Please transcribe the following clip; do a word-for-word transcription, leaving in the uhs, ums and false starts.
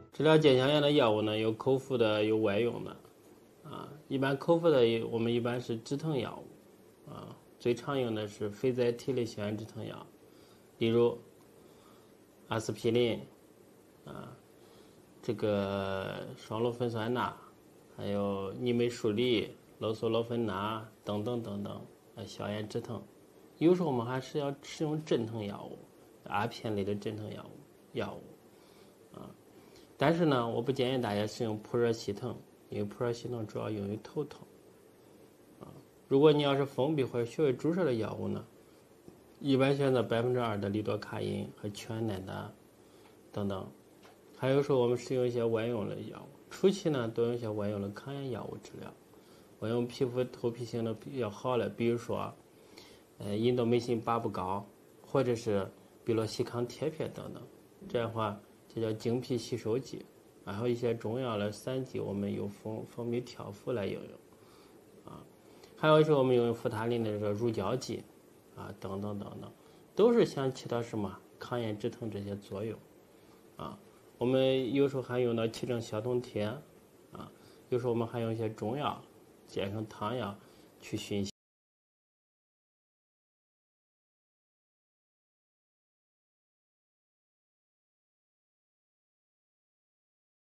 治疗结肠炎的药物呢，有口服的，有外用的。啊，一般口服的我们一般是止疼药物，啊，最常用的是非甾体类消炎止疼药，例如阿司匹林，啊，这个双氯呋酸钠，还有尼美舒利、罗索洛芬钠等等等等，啊，消炎止疼。有时候我们还是要使用镇疼药物，阿片类的镇疼药物药物，啊，但是呢，我不建议大家使用普热西疼。因为普热西疼主要用于头疼，啊，如果你要是封闭或者穴位注射的药物呢，一般选择百分之二的利多卡因和全奈达等等。还有时候我们使用一些外用的药物，初期呢多用一些外用的抗炎药物治疗，外用皮肤头皮性的比较好的，比如说，呃，吲哚美辛巴布膏，或者是比洛西康贴片等等，这样的话就叫经皮吸收剂。还有一些中药的散剂，我们用蜂蜂蜜跳服来应用，啊，还有时候我们用扶他林的这个乳胶剂，啊，等等等等，都是想起到什么抗炎止疼这些作用，啊，我们有时候还用到气正消痛贴，啊，有时候我们还用一些中药，煎成汤药去熏